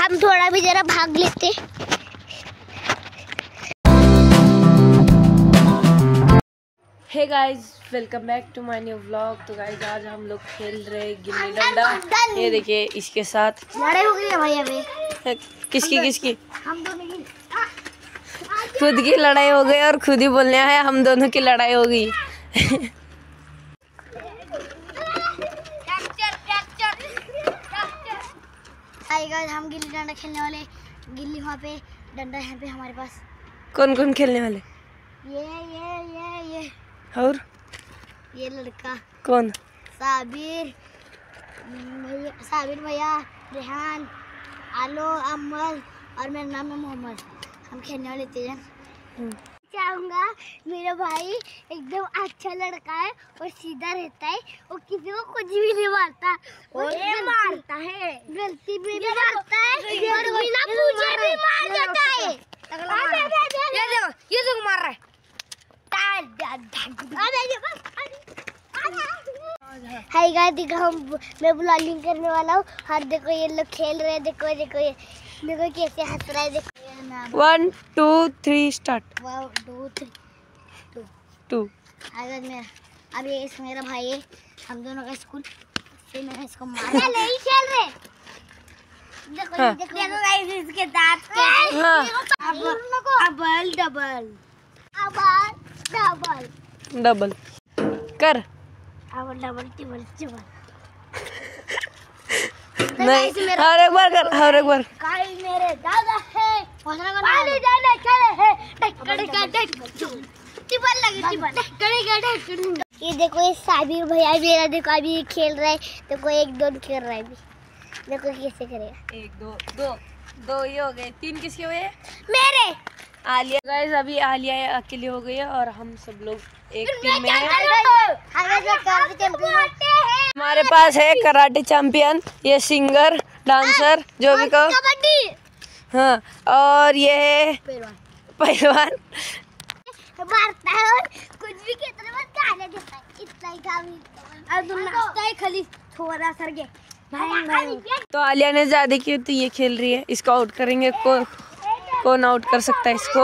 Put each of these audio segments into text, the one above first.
हम थोड़ा भी जरा भाग लेते। Hey guys, welcome back to my new vlog. तो गाइस आज हम लोग खेल रहे गिल्ली डंडा। ये देखिए इसके साथ लड़ाई हो गई है भाई। अभी किसकी हम दोनों की खुद की लड़ाई हो गई और खुद ही बोलने आया हम दोनों की लड़ाई हो गई। हम गिल्ली डंडा खेलने वाले। गिल्ली वहाँ पे, डंडा यहाँ पे हमारे पास। कौन कौन खेलने वाले? ये और ये लड़का कौन? साबिर भैया, रेहान, आलो, अमल और मेरा नाम है मोहम्मद। हम खेलने वाले तेजन। चाहूँगा मेरा भाई एकदम अच्छा लड़का है और सीधा रहता है और किसी को कुछ भी नहीं मारता और मारता है, गलती भी नहीं मारता है और बिना पूछे भी मार देता है। ये तो मार रहा है। हाय गाइस, देखो मैं ब्लॉगिंग करने वाला हूँ और देखो ये लोग खेल रहे हैं। देखो ये कैसे हंस रहा है। देखो 1 2 3 स्टार्ट। 1 2 3 2। अब ये मेरा भाई है, हम दोनों का स्कूल से मैं इसको मारा नहीं खेल रहे। देखो हाँ। देखो गाइस इसके दांत कैसे। हाँ। डबल कर। डबल टिबल नहीं, और एक बार कर, और एक बार। गाइस मेरे दादा है पानी जाने चले हैं। टिबल लगी टिबल। ये देखो ये साबिर भैया मेरा, देखो अभी ये खेल रहा है। देखो 1 2 खेल रहा है अभी। देखो कैसे करेगा। 1 2 ये हो गए। 3 किसके हुए? मेरे आलिया। गाइस अभी आलिया अकेली हो गई है और हम सब लोग एक टीम में हैं। हमारे पास है कराटे चैंपियन, ये सिंगर, डांसर, जो भी कहो। हाँ, और ये है पहलवान। मारता है और कुछ भी कहता है, गाने देता है। इतना ही काम है। अब नाचता है खाली थोड़ा सर के। तो आलिया ने ज्यादा की तो ये खेल रही है। इसको आउट करेंगे। कौन आउट कर सकता है इसको?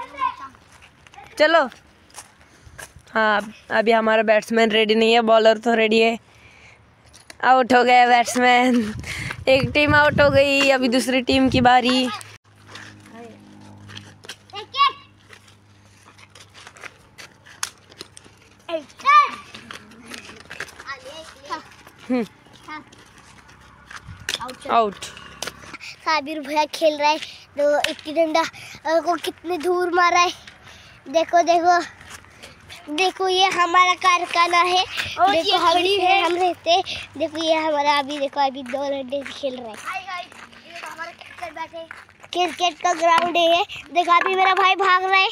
चलो। हाँ, अभी हमारा बैट्समैन रेडी नहीं है, बॉलर तो रेडी है। आउट हो गया बैट्समैन। एक टीम आउट हो गई। अभी दूसरी टीम की बारी। आउट। साबिर भैया खेल रहा है। तो इतनी डंडा को कितने दूर मारा है। देखो ये हमारा कारखाना है। देखो हम रहते। देखो ये हमारा अभी 2 डंडे खेल रहा है। क्रिकेट का ग्राउंड है। देखो अभी मेरा भाई भाग रहा है।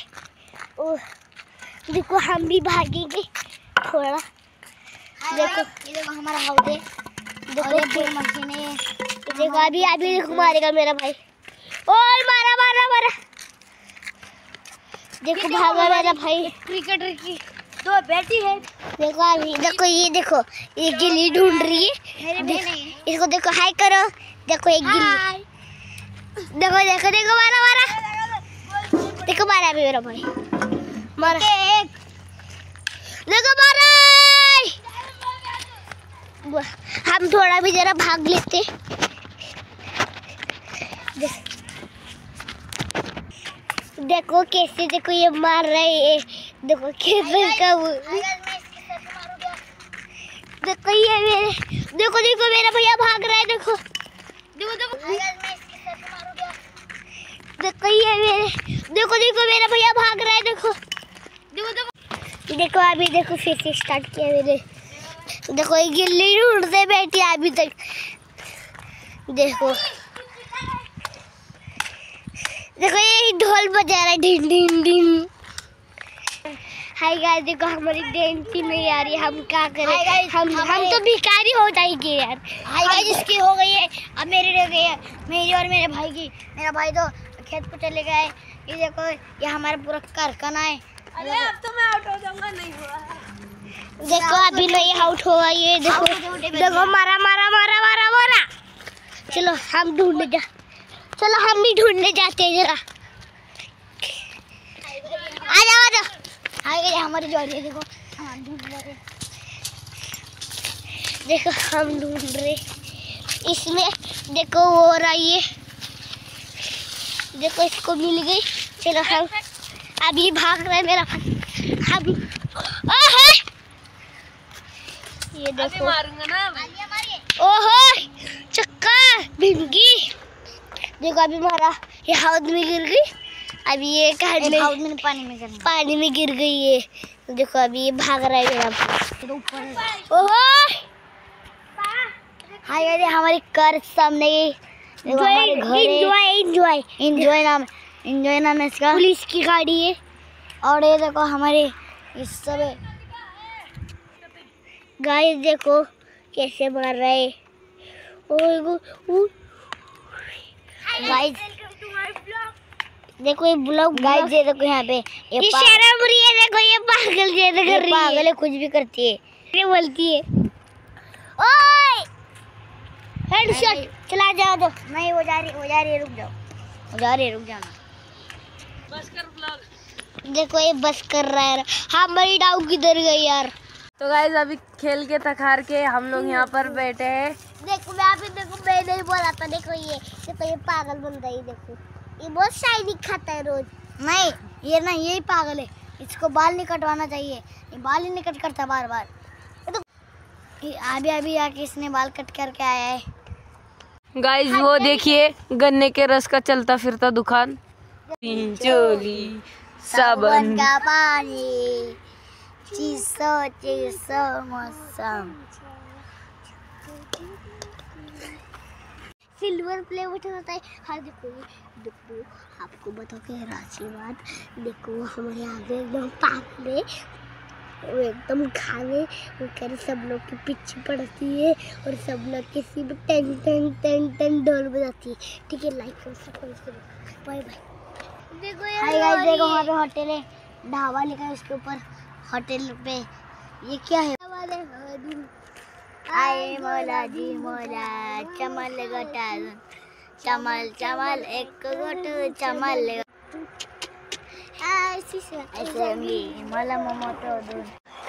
देखो हम भी भागेंगे थोड़ा। देखो हमारा हाउस है। देखो मशीन है। देखो अभी देखो मारेगा मेरा भाई। और मारा। देखो भागा मेरा भाई। क्रिकेटर की 2 बेटी है। देखो अभी देखो ये गिल्ली ढूंढ रही है। इसको देखो हाय करो। देखो एक गिल्ली। देखो मारा। देखो मारा अभी मेरा भाई। मारा। देखो मारा। हम थोड़ा भी जरा भाग लेते। देखो कैसे, देखो ये मार रहा है। देखो कैसे का देखो ये देखो मेरा भैया भाग रहा है। देखो ये मेरा भैया भाग रहा है। देखो अभी फिर से स्टार्ट किया मैंने। देखो ये गिल्ली ढूंढते बैठी अभी तक। देखो ये ढोल बजा रहा है, ढिन ढिन ढिन। हाय गाइस, देखो हमारी डेंटी नहीं आ रही। हम क्या करें? हम तो भिखारी हो जाएंगे यार। हाय गाइस, इसकी हो गई है, अब मेरी रह गई है। मेरी और मेरे भाई की। मेरा भाई तो खेत पे चले गए। ये देखो ये हमारा पूरा कारखाना है। अरे अब तो मैं आउट हो जाऊंगा। नहीं हुआ। देखो अभी नहीं आउट हुआ। ये देखो मारा। चलो हम ढूंढ जा। चलो हम भी ढूंढने जाते हैं जरा। आ जाओ आ जाओ। आ गए हमारी जोड़ी है, देखो हम ढूंढ रहे, देखो हम ढूंढ रहे इसमें। देखो वो हो रहा है, देखो इसको मिल गई। चलो हम अभी भाग रहे हैं मेरा हम। ये देखो मारूंगा ना। ओहो चक्का भिंगी। देखो अभी मारा, ये हौद में गिर गई। अभी ये हौद में पानी में गिर गई ये। देखो अभी ये भाग रहा है मेरा। ओहो हाँ यार हमारी कार सामने हमारे घर है। इंजॉय नाम है इसका, पुलिस की गाड़ी है। और ये देखो हमारे इस सब गाइस देखो कैसे मार रहे हैं। गाइस देखो ये ब्लॉग गाइस, ये देखो यहाँ पे ये शर्म रही है। देखो ये पागल जैसे कर रही है, पागल है, कुछ भी करती है, ये बोलती है ओए हेडशॉट चला जाओ। तो नहीं वो जा रही रुक जाओ, रुक जाना। बस कर ब्लॉग। देखो ये बस कर रहा है। हमारी डाउ किधर गई यार। तो गाइस अभी खेल के थक हार के हम लोग यहाँ पर बैठे हैं। देखो मैं नहीं बोला था। देखो ये पागल बंदा है। देखो ये बहुत शायरी खाता है रोज। नहीं ये ना यही पागल है, इसको बाल नहीं कटवाना चाहिए। ये बाल ही नहीं कट करता बार बार। तो अभी आके इसने बाल कट करके आया है। गाइस वो देखिए गन्ने के रस का चलता फिरता दुकान। चोली साबन का पानी चीसो मौसम। सिल्वर प्ले बटन होता है। हाँ देखो आपको बताओ कि राशि बात। देखो हमारे आगे एकदम पागल है, वो एकदम खाने वो कर सब लोग के पीछे पड़ती है और सब लोग के सिर्फ टन टन टन टन ढोल बजाती है। ठीक है लाइक करो सब्सक्राइब बाय बाय। देखो यार देखो वहाँ पे होटल है, ढाबा लिखा है उसके ऊपर होटल पे। ये क्या है? आए मोला जी मोला चमल गोटा चमल चमल एक गोट चमल ऐसे मला मोमोटो दूध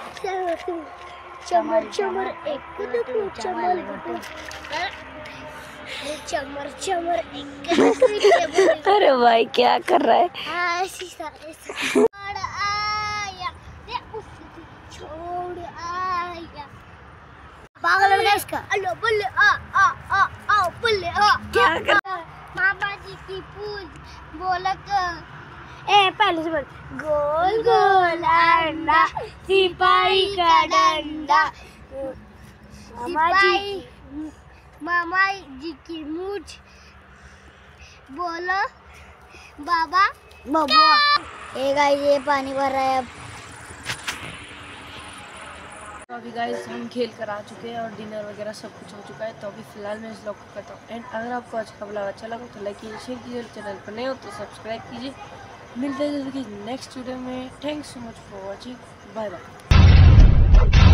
चमर चमर एक गोट चमल गोट चमर चमर एक। अरे भाई क्या कर रहा है? पागल लड़का इसका। अल्लो बल्ले आ बल्ले आ। क्या कर? मामा जी की पूज बोलक पहले से बोल। गोल गोल अंडा सिपाही का डंडा। मामा जी की मूछ बोलो बाबा बाबा। ये पानी भर रहा है अब। तो अभी गाइस हम खेल कर आ चुके हैं और डिनर वगैरह सब कुछ हो चुका है। तो अभी फिलहाल मैं इस ब्लॉग को करता हूँ एंड। अगर आपको आज का ब्लॉग अच्छा लगा तो लाइक कीजिए, शेयर कीजिए, चैनल पर नए हो तो सब्सक्राइब कीजिए। मिलते हैं जल्दी नेक्स्ट वीडियो में। Thanks so much for watching, bye bye.